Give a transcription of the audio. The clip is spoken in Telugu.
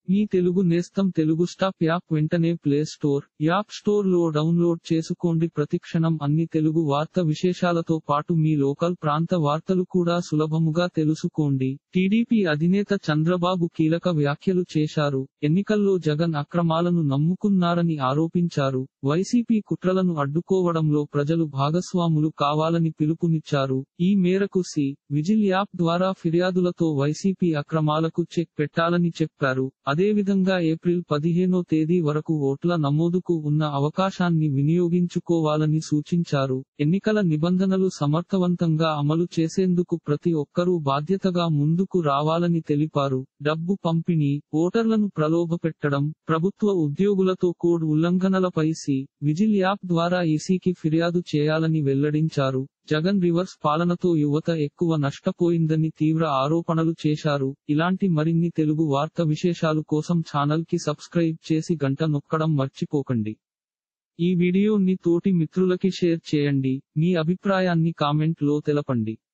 మీ తెలుగు నేస్తం తెలుగు స్టాప్ యాప్ వెంటనే ప్లే స్టోర్, యాప్ స్టోర్ లో డౌన్లోడ్ చేసుకోండి. ప్రతిక్షణం అన్ని తెలుగు వార్త విశేషాలతో పాటు మీ లోకల్ ప్రాంత వార్తలు కూడా సులభముగా తెలుసుకోండి. టీడీపీ అధినేత చంద్రబాబు కీలక వ్యాఖ్యలు చేశారు. ఎన్నికల్లో జగన్ అక్రమాలను నమ్ముకున్నారని ఆరోపించారు. వైసీపీ కుట్రలను అడ్డుకోవడంలో ప్రజలు భాగస్వాములు కావాలని పిలుపునిచ్చారు. ఈ మేరకు విజిల్ యాప్ ద్వారా ఫిర్యాదులతో వైసీపీ అక్రమాలకు చెక్ పెట్టాలని చెప్పారు. అదేవిధంగా ఏప్రిల్ 15వ తేదీ వరకు ఓట్ల నమోదుకు ఉన్న అవకాశాన్ని వినియోగించుకోవాలని సూచించారు. ఎన్నికల నిబంధనలు సమర్థవంతంగా అమలు చేసేందుకు ప్రతి ఒక్కరూ బాధ్యతగా ముందుకు రావాలని తెలిపారు. డబ్బు పంపిణీ, ఓటర్లను ప్రలోభపెట్టడం, ప్రభుత్వ ఉద్యోగులతో కోడ్ ఉల్లంఘనలపై విజిల్ యాప్ ద్వారా ఈసీకి ఫిర్యాదు చేయాలని వెల్లడించారు. జగన్ రివర్స్ పాలనతో యువత ఎక్కువ నష్టపోయిందని తీవ్ర ఆరోపణలు చేశారు. ఇలాంటి మరిన్ని తెలుగు వార్త విశేషాలు కోసం ఛానల్ కి సబ్స్క్రైబ్ చేసి గంట నొక్కడం మర్చిపోకండి. ఈ వీడియోని తోటి మిత్రులకి షేర్ చేయండి. మీ అభిప్రాయాన్ని కామెంట్ లో తెలపండి.